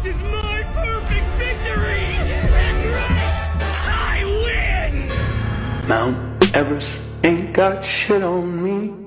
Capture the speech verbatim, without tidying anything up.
is my perfect victory! That's right! I win! Mount Everest ain't got shit on me.